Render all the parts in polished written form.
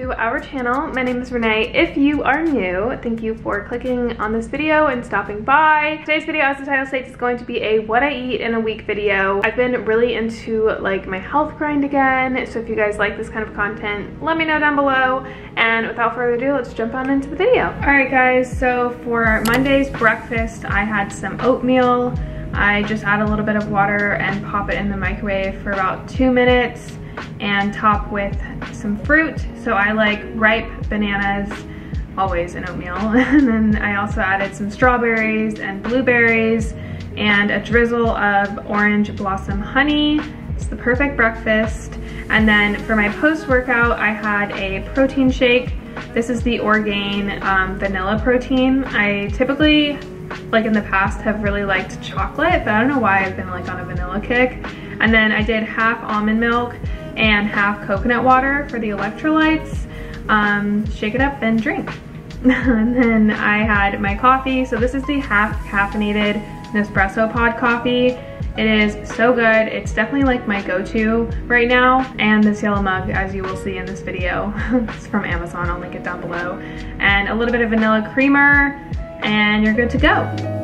to our channel. My name is Renee. If you are new, thank you for clicking on this video and stopping by. Today's video, as the title states, is going to be a what I eat in a week video. I've been really into like my health grind again, so if you guys like this kind of content, let me know down below. And without further ado, let's jump on into the video. Alright guys, so for Monday's breakfast, I had some oatmeal. I just add a little bit of water and pop it in the microwave for about 2 minutes and top with some fruit. So I like ripe bananas, always in oatmeal. And then I also added some strawberries and blueberries and a drizzle of orange blossom honey. It's the perfect breakfast. And then for my post-workout, I had a protein shake. This is the Orgain vanilla protein. I typically, like in the past, have really liked chocolate, but I don't know why I've been like on a vanilla kick. And then I did half almond milk and half coconut water for the electrolytes. Shake it up and drink. And then I had my coffee. So this is the half caffeinated Nespresso pod coffee. It is so good. It's definitely like my go-to right now. And this yellow mug, as you will see in this video, it's from Amazon. I'll link it down below. And a little bit of vanilla creamer, and you're good to go.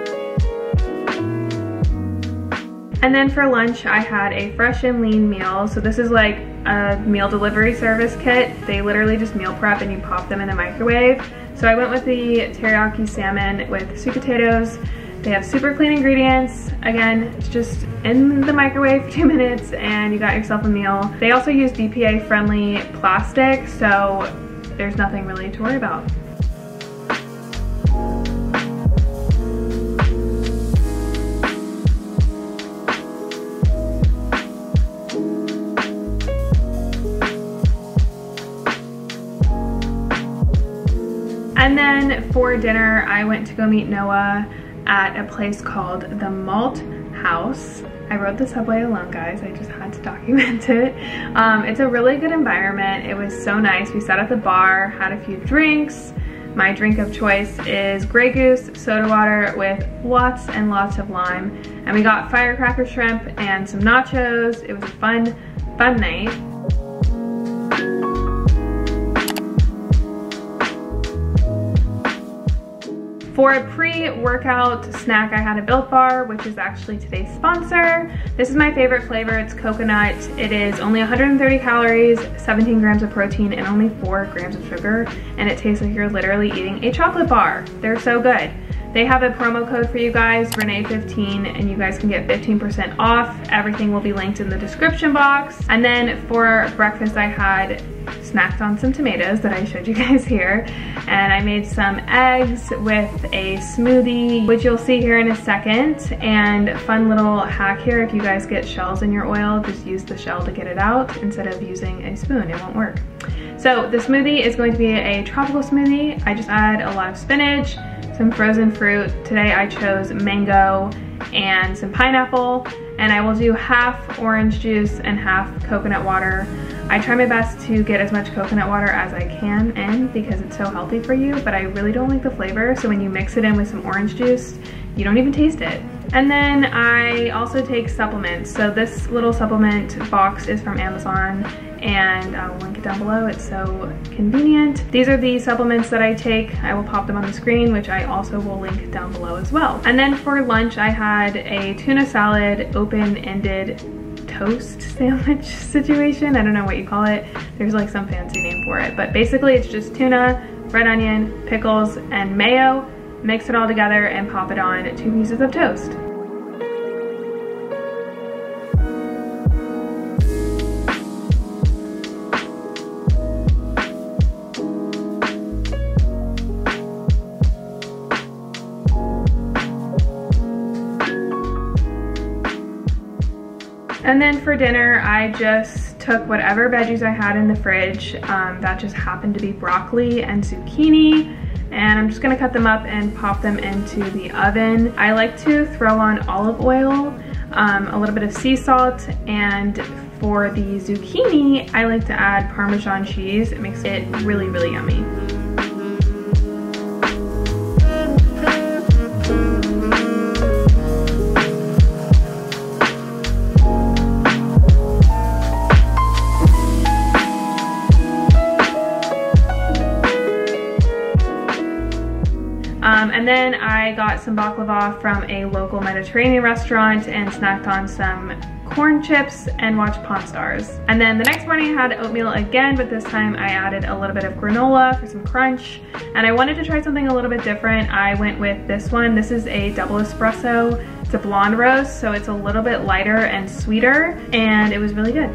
And then for lunch, I had a fresh and lean meal. So this is like a meal delivery service kit. They literally just meal prep and you pop them in the microwave. So I went with the teriyaki salmon with sweet potatoes. They have super clean ingredients. Again, it's just in the microwave for 2 minutes and you got yourself a meal. They also use BPA friendly plastic, so there's nothing really to worry about. And then for dinner, I went to go meet Noah at a place called the Malt House. I rode the subway alone, guys. I just had to document it. It's a really good environment. It was so nice. We sat at the bar, had a few drinks. My drink of choice is Grey Goose soda water with lots and lots of lime. And we got firecracker shrimp and some nachos. It was a fun night. For a pre-workout snack, I had a Built Bar, which is actually today's sponsor. This is my favorite flavor. It's coconut. It is only 130 calories, 17 grams of protein, and only 4 grams of sugar. And it tastes like you're literally eating a chocolate bar. They're so good. They have a promo code for you guys, Renee15, and you guys can get 15% off. Everything will be linked in the description box. And then for breakfast, I had snacked on some tomatoes that I showed you guys here. And I made some eggs with a smoothie, which you'll see here in a second. And fun little hack here, if you guys get shells in your oil, just use the shell to get it out instead of using a spoon. It won't work. So the smoothie is going to be a tropical smoothie. I just add a lot of spinach, some frozen fruit. Today I chose mango and some pineapple, and I will do half orange juice and half coconut water. I try my best to get as much coconut water as I can in because it's so healthy for you, but I really don't like the flavor, so when you mix it in with some orange juice, you don't even taste it. And then I also take supplements. So this little supplement box is from Amazon, and I'll link it down below. It's so convenient. These are the supplements that I take. I will pop them on the screen, which I also will link down below as well. And then for lunch, I had a tuna salad, open-ended toast sandwich situation. I don't know what you call it. There's like some fancy name for it, but basically it's just tuna, red onion, pickles, and mayo. Mix it all together and pop it on 2 pieces of toast. And then for dinner, I just took whatever veggies I had in the fridge. That just happened to be broccoli and zucchini. And I'm just gonna cut them up and pop them into the oven. I like to throw on olive oil, a little bit of sea salt, and for the zucchini, I like to add Parmesan cheese. It makes it really, really yummy. I got some baklava from a local Mediterranean restaurant and snacked on some corn chips and watched Pawn Stars. And then the next morning I had oatmeal again, but this time I added a little bit of granola for some crunch. And I wanted to try something a little bit different. I went with this one. This is a double espresso. It's a blonde roast, so it's a little bit lighter and sweeter, and it was really good.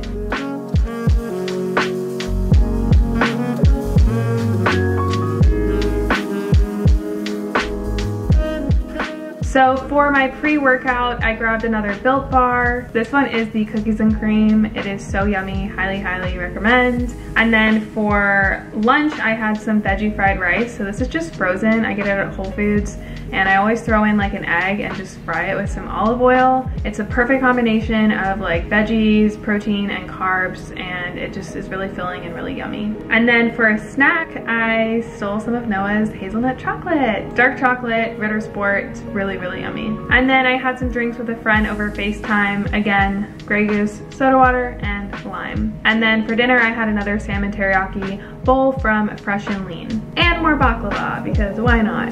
So for my pre-workout, I grabbed another Built Bar. This one is the cookies and cream. It is so yummy, highly, highly recommend. And then for lunch, I had some veggie fried rice. So this is just frozen. I get it at Whole Foods. And I always throw in like an egg and just fry it with some olive oil. It's a perfect combination of like veggies, protein, and carbs, and it just is really filling and really yummy. And then for a snack, I stole some of Noah's hazelnut chocolate. Dark chocolate, Ritter Sport, really, really yummy. And then I had some drinks with a friend over FaceTime. Again, Grey Goose soda water and lime. And then for dinner, I had another salmon teriyaki bowl from Fresh and Lean. And more baklava, because why not?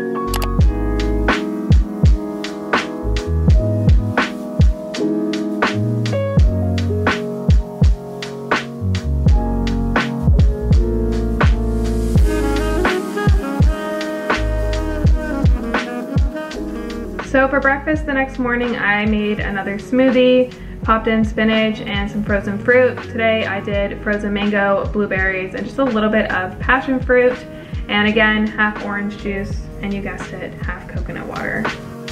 So for breakfast the next morning, I made another smoothie, popped in spinach and some frozen fruit. Today I did frozen mango, blueberries, and just a little bit of passion fruit. And again, half orange juice, and you guessed it, half coconut water.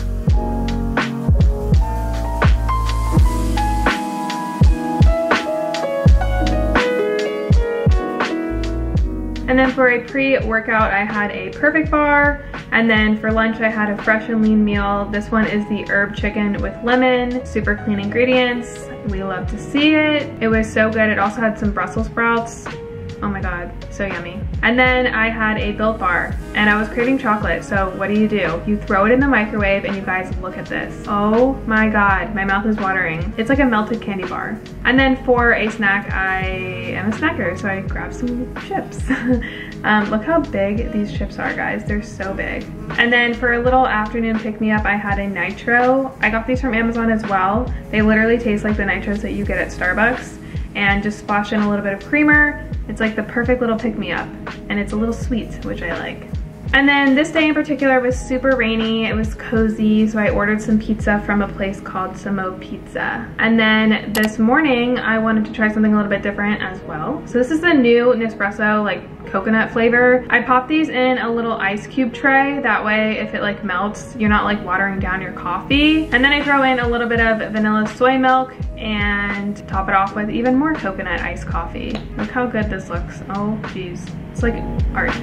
And then for a pre-workout, I had a Perfect Bar. And then for lunch, I had a Fresh and Lean meal. This one is the herb chicken with lemon, super clean ingredients. We love to see it. It was so good. It also had some Brussels sprouts. Oh my God, so yummy. And then I had a Built Bar, and I was craving chocolate, so what do? You throw it in the microwave, and you guys, look at this. Oh my God, my mouth is watering. It's like a melted candy bar. And then for a snack, I am a snacker, so I grabbed some chips. Look how big these chips are, guys. They're so big. And then for a little afternoon pick-me-up, I had a Nitro. I got these from Amazon as well. They literally taste like the Nitros that you get at Starbucks, and just splash in a little bit of creamer. It's like the perfect little pick-me-up, and it's a little sweet, which I like. And then this day in particular was super rainy. It was cozy, so I ordered some pizza from a place called Samo Pizza. And then this morning, I wanted to try something a little bit different as well. So this is the new Nespresso, like coconut flavor. I popped these in a little ice cube tray. That way, if it like melts, you're not like watering down your coffee. And then I throw in a little bit of vanilla soy milk and top it off with even more coconut iced coffee. Look how good this looks. Oh geez, it's like art.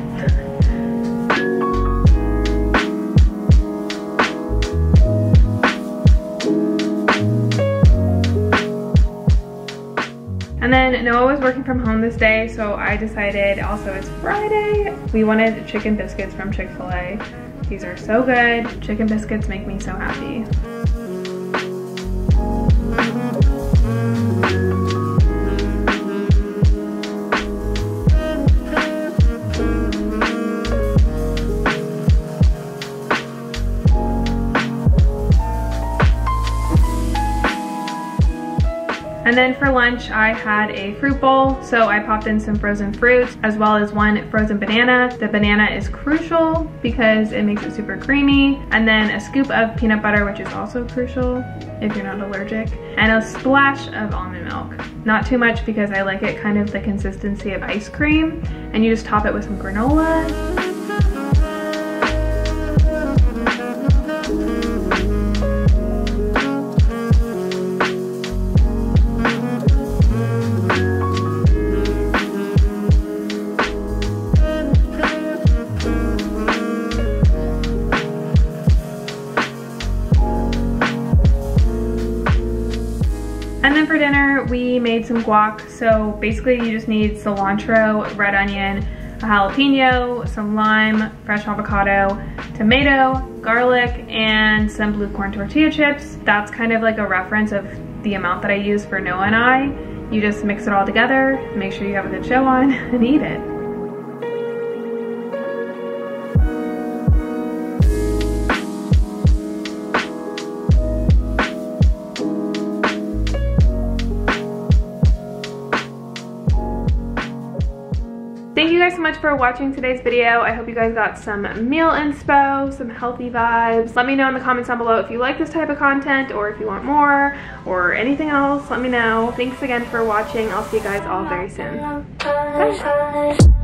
And then Noah was working from home this day, so I decided, also it's Friday, we wanted chicken biscuits from Chick-fil-A. These are so good. Chicken biscuits make me so happy. And then for lunch, I had a fruit bowl. So I popped in some frozen fruit as well as one frozen banana. The banana is crucial because it makes it super creamy. And then a scoop of peanut butter, which is also crucial if you're not allergic. And a splash of almond milk. Not too much because I like it kind of the consistency of ice cream. And you just top it with some granola. And then for dinner, we made some guac. So basically you just need cilantro, red onion, a jalapeno, some lime, fresh avocado, tomato, garlic, and some blue corn tortilla chips. That's kind of like a reference of the amount that I use for Noah and I. You just mix it all together, make sure you have a good show on, and eat it. much for watching today's video. I hope you guys got some meal inspo, some healthy vibes. Let me know in the comments down below if you like this type of content or if you want more or anything else. Let me know. Thanks again for watching. I'll see you guys all very soon. Bye.